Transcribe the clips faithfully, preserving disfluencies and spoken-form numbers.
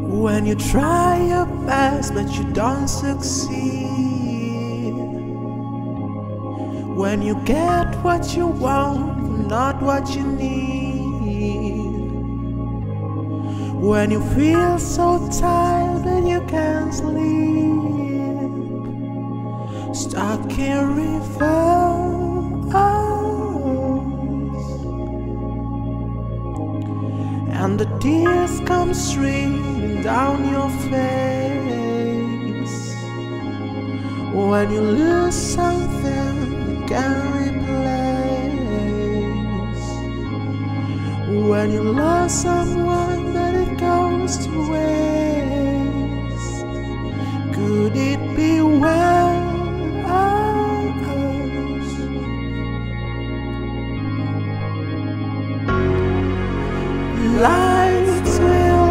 When you try your best but you don't succeed, when you get what you want, not what you need, when you feel so tired that you can't sleep, stuck in reverse, and the tears come streaming down your face. When you lose something you can't replace, when you love someone but it goes to waste, could it be well? Lights will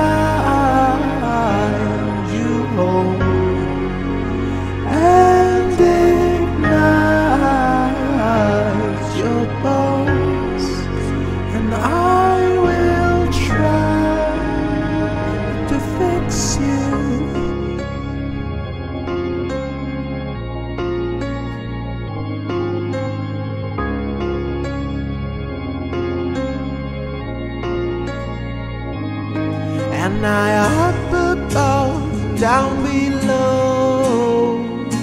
guide you home and ignite your bones, and I will try to fix you. And I up above, down below.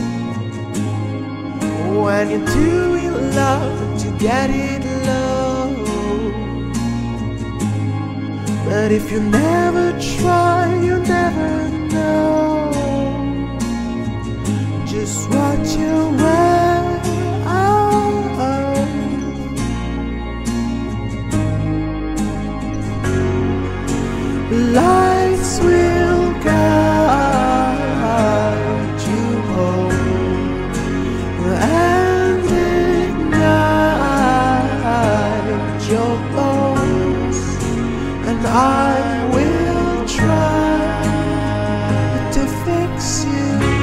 When you're too in love to get it low, but if you never try, you never know just what you're worth. Lights will guide you home and ignite your bones, and I will try to fix you.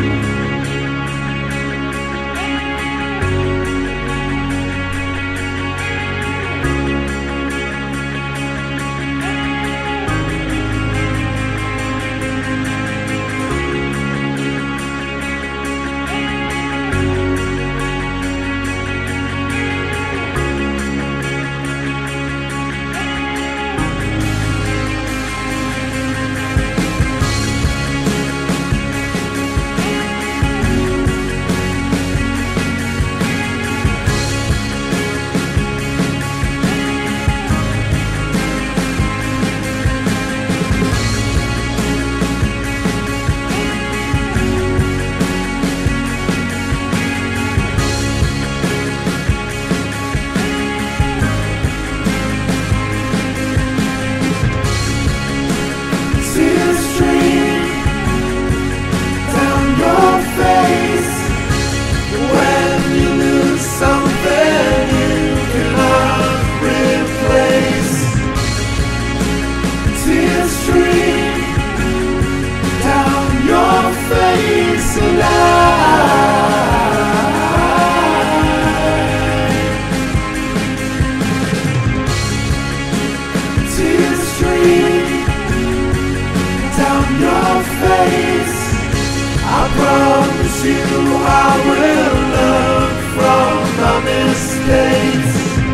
I promise you I will learn from my mistakes.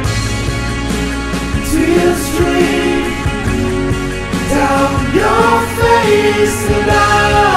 Tears stream down your face, and I